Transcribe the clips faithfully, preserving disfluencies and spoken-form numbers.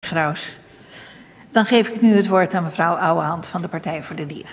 Graus. Dan geef ik nu het woord aan mevrouw Ouwehand van de Partij voor de Dieren.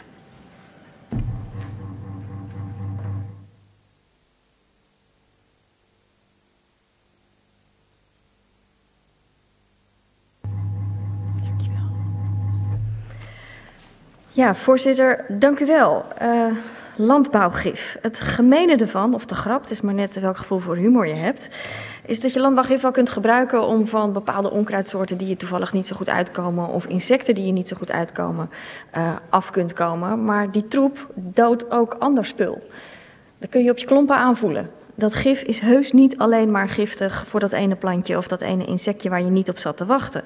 Ja, voorzitter, dank u wel. Uh, landbouwgif. Het gemene ervan, of de grap, het is maar net welk gevoel voor humor je hebt, is dat je landbouwgif wel kunt gebruiken om van bepaalde onkruidsoorten die je toevallig niet zo goed uitkomen of insecten die je niet zo goed uitkomen uh, af kunt komen. Maar die troep doodt ook ander spul. Dat kun je op je klompen aanvoelen. Dat gif is heus niet alleen maar giftig voor dat ene plantje of dat ene insectje waar je niet op zat te wachten.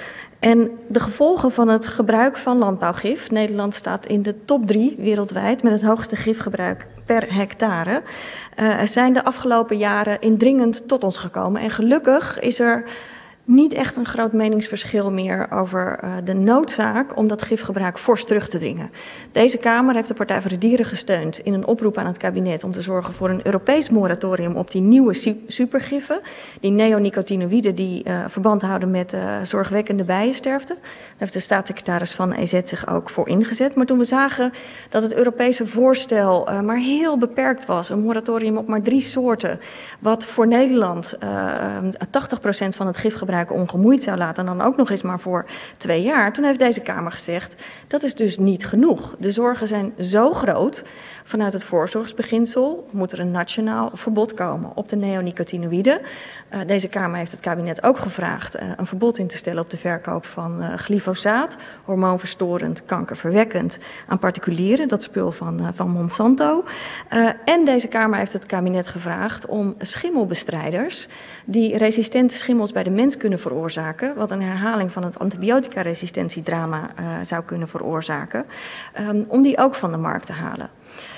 En de gevolgen van het gebruik van landbouwgif, Nederland staat in de top drie wereldwijd met het hoogste gifgebruik per hectare, uh, zijn de afgelopen jaren indringend tot ons gekomen. En gelukkig is er niet echt een groot meningsverschil meer over uh, de noodzaak om dat gifgebruik fors terug te dringen. Deze Kamer heeft de Partij voor de Dieren gesteund in een oproep aan het kabinet om te zorgen voor een Europees moratorium op die nieuwe supergiffen, die neonicotinoïden die uh, verband houden met uh, zorgwekkende bijensterfte. Daar heeft de staatssecretaris van E Z zich ook voor ingezet. Maar toen we zagen dat het Europese voorstel uh, maar heel beperkt was, een moratorium op maar drie soorten, wat voor Nederland uh, tachtig procent van het gifgebruik ongemoeid zou laten en dan ook nog eens maar voor twee jaar. Toen heeft deze Kamer gezegd, dat is dus niet genoeg. De zorgen zijn zo groot. Vanuit het voorzorgsbeginsel moet er een nationaal verbod komen op de neonicotinoïden. Uh, deze Kamer heeft het kabinet ook gevraagd uh, een verbod in te stellen op de verkoop van uh, glyfosaat, hormoonverstorend, kankerverwekkend, aan particulieren, dat spul van, uh, van Monsanto. Uh, en deze Kamer heeft het kabinet gevraagd om schimmelbestrijders die resistente schimmels bij de mens kunnen veroorzaken, wat een herhaling van het antibioticaresistentiedrama uh, zou kunnen veroorzaken, um, om die ook van de markt te halen.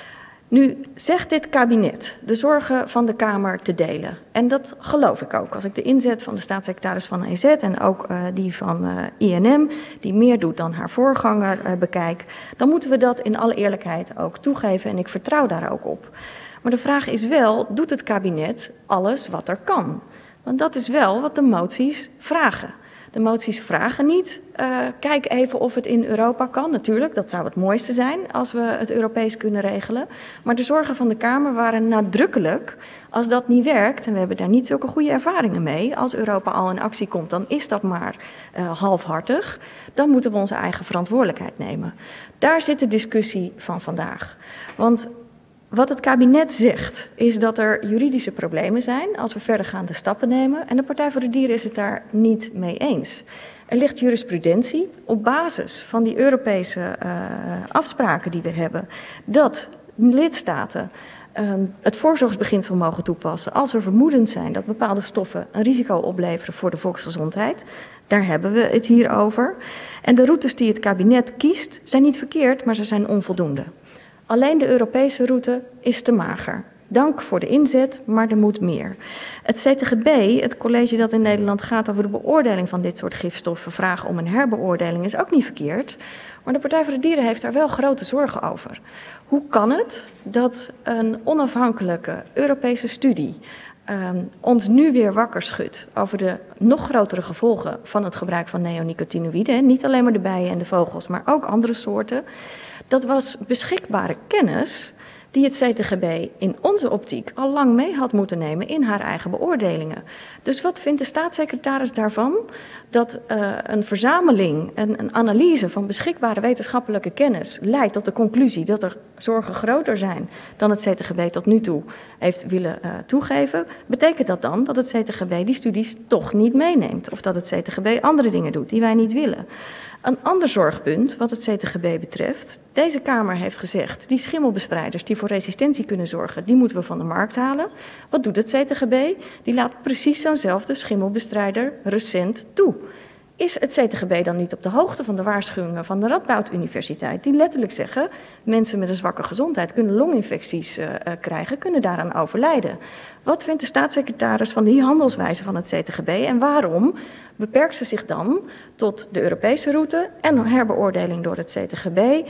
Nu zegt dit kabinet de zorgen van de Kamer te delen. En dat geloof ik ook. Als ik de inzet van de staatssecretaris van E Z en ook uh, die van uh, I N M, die meer doet dan haar voorganger, uh, bekijk, dan moeten we dat in alle eerlijkheid ook toegeven en ik vertrouw daar ook op. Maar de vraag is wel, doet het kabinet alles wat er kan? Want dat is wel wat de moties vragen. De moties vragen niet, uh, kijk even of het in Europa kan. Natuurlijk, dat zou het mooiste zijn als we het Europees kunnen regelen. Maar de zorgen van de Kamer waren nadrukkelijk, als dat niet werkt, en we hebben daar niet zulke goede ervaringen mee, als Europa al in actie komt, dan is dat maar uh, halfhartig. Dan moeten we onze eigen verantwoordelijkheid nemen. Daar zit de discussie van vandaag. Want wat het kabinet zegt, is dat er juridische problemen zijn als we verdergaande stappen nemen. En de Partij voor de Dieren is het daar niet mee eens. Er ligt jurisprudentie op basis van die Europese uh, afspraken die we hebben, dat lidstaten uh, het voorzorgsbeginsel mogen toepassen als er vermoedens zijn dat bepaalde stoffen een risico opleveren voor de volksgezondheid. Daar hebben we het hier over. En de routes die het kabinet kiest zijn niet verkeerd, maar ze zijn onvoldoende. Alleen de Europese route is te mager. Dank voor de inzet, maar er moet meer. Het C T G B, het college dat in Nederland gaat over de beoordeling van dit soort gifstoffen, vragen om een herbeoordeling is ook niet verkeerd. Maar de Partij voor de Dieren heeft daar wel grote zorgen over. Hoe kan het dat een onafhankelijke Europese studie Um, ons nu weer wakker schudt over de nog grotere gevolgen van het gebruik van neonicotinoïden. Niet alleen maar de bijen en de vogels, maar ook andere soorten. Dat was beschikbare kennis die het C T G B in onze optiek al lang mee had moeten nemen in haar eigen beoordelingen. Dus wat vindt de staatssecretaris daarvan? Dat uh, een verzameling, een, een analyse van beschikbare wetenschappelijke kennis leidt tot de conclusie dat er zorgen groter zijn dan het C T G B tot nu toe heeft willen uh, toegeven. Betekent dat dan dat het C T G B die studies toch niet meeneemt? Of dat het C T G B andere dingen doet die wij niet willen? Een ander zorgpunt wat het C T G B betreft. Deze Kamer heeft gezegd, die schimmelbestrijders die voor resistentie kunnen zorgen, die moeten we van de markt halen. Wat doet het C T G B? Die laat precies zo'nzelfde schimmelbestrijder recent toe. Is het C T G B dan niet op de hoogte van de waarschuwingen van de Radboud Universiteit, die letterlijk zeggen, mensen met een zwakke gezondheid kunnen longinfecties uh, uh, krijgen, kunnen daaraan overlijden? Wat vindt de staatssecretaris van die handelswijze van het C T G B en waarom beperkt ze zich dan tot de Europese route en herbeoordeling door het C T G B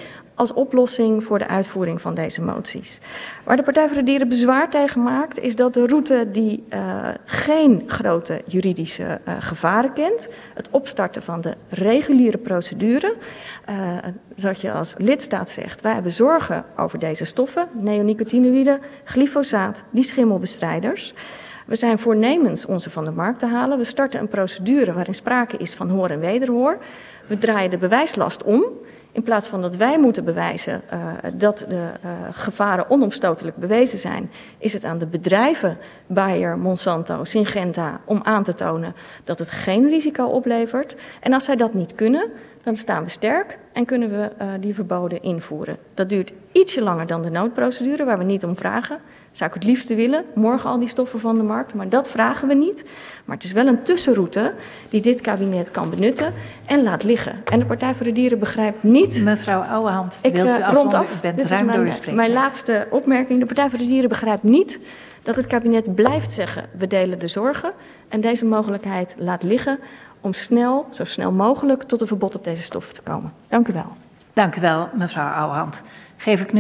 als oplossing voor de uitvoering van deze moties. Waar de Partij voor de Dieren bezwaar tegen maakt, is dat de route die uh, geen grote juridische uh, gevaren kent, het opstarten van de reguliere procedure, uh, zodat je als lidstaat zegt, wij hebben zorgen over deze stoffen, neonicotinoïden, glyfosaat, die schimmelbestrijders. We zijn voornemens onze van de markt te halen. We starten een procedure waarin sprake is van hoor en wederhoor. We draaien de bewijslast om. In plaats van dat wij moeten bewijzen uh, dat de uh, gevaren onomstotelijk bewezen zijn, is het aan de bedrijven Bayer, Monsanto, Syngenta om aan te tonen dat het geen risico oplevert. En als zij dat niet kunnen, dan staan we sterk en kunnen we uh, die verboden invoeren. Dat duurt ietsje langer dan de noodprocedure, waar we niet om vragen. Zou ik het liefste willen, morgen al die stoffen van de markt, maar dat vragen we niet. Maar het is wel een tussenroute die dit kabinet kan benutten en laat liggen. En de Partij voor de Dieren begrijpt niet... Mevrouw Ouwehand, ik, wilt u uh, afronden? af. U bent Dit ruim is door mijn, uw spreektijd. mijn laatste opmerking. De Partij voor de Dieren begrijpt niet dat het kabinet blijft zeggen, we delen de zorgen. En deze mogelijkheid laat liggen om snel, zo snel mogelijk, tot een verbod op deze stoffen te komen. Dank u wel. Dank u wel, mevrouw Ouwehand. Geef ik nu